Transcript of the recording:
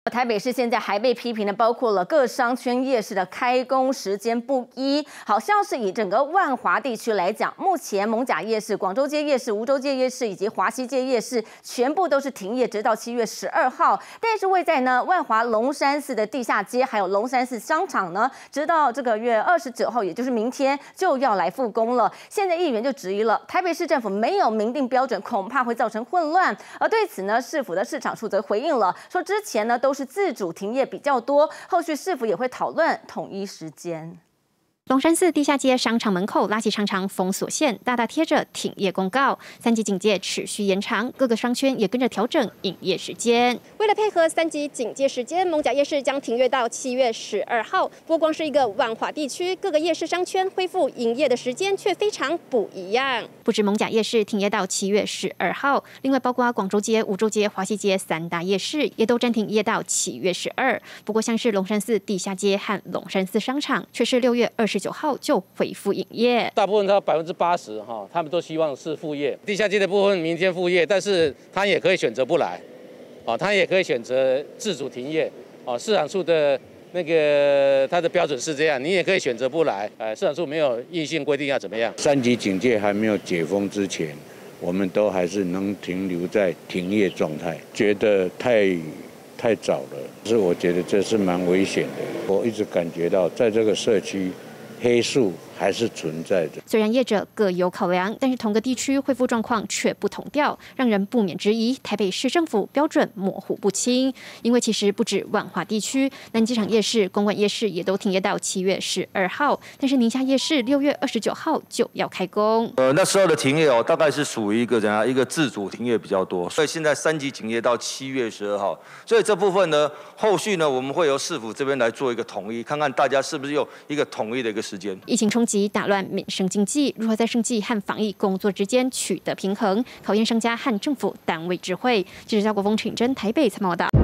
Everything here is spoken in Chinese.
台北市现在还被批评的包括了各商圈夜市的开工时间不一，好像是以整个万华地区来讲，目前艋舺夜市、广州街夜市、梧州街夜市以及华西街夜市全部都是停业，直到7月12号。但是位在呢万华龙山寺的地下街，还有龙山寺商场呢，直到这个月29号，也就是明天就要来复工了。现在议员就质疑了，台北市政府没有明定标准，恐怕会造成混乱。而对此呢，市府的市场处则回应了，说之前呢都是自主停业比较多，后续市府也会讨论统一时间。 龙山寺地下街商场门口拉起长长封锁线，大大贴着停业公告。3级警戒持续延长，各个商圈也跟着调整营业时间。为了配合3级警戒时间，艋舺夜市将停业到7月12号。不过，光是一个万华地区，各个夜市商圈恢复营业的时间却非常不一样。不止艋舺夜市停业到7月12号，另外包括广州街、梧州街、华西街3大夜市也都暂停营业到7月12。不过，像是龙山寺地下街和龙山寺商场，却是6月29号就恢复营业， 大部分它80%他们都希望是复业。地下街的部分明天复业，但是他也可以选择不来，他也可以选择自主停业。市场处的那个它的标准是这样，你也可以选择不来。市场处没有硬性规定要怎么样。 3级警戒还没有解封之前，我们都还是能停留在停业状态，觉得太早了，是我觉得这是蛮危险的。我一直感觉到在这个社区，黑数还是存在的。 虽然业者各有考量，但是同个地区恢复状况却不同调，让人不免质疑台北市政府标准模糊不清。因为其实不止万华地区，南机场夜市、公馆夜市也都停业到7月12号，但是宁夏夜市6月29号就要开工。 那时候的停业大概是属于一个自主停业比较多，所以现在3级警戒到7月12号，所以这部分呢，后续呢我们会由市府这边来做一个统一，看看大家是不是有一个统一的一个时间。 疫情冲击打乱民生经济，如何在生计和防疫工作之间取得平衡，考验商家和政府单位智慧。记者赵国峰、陈真台北采访报道。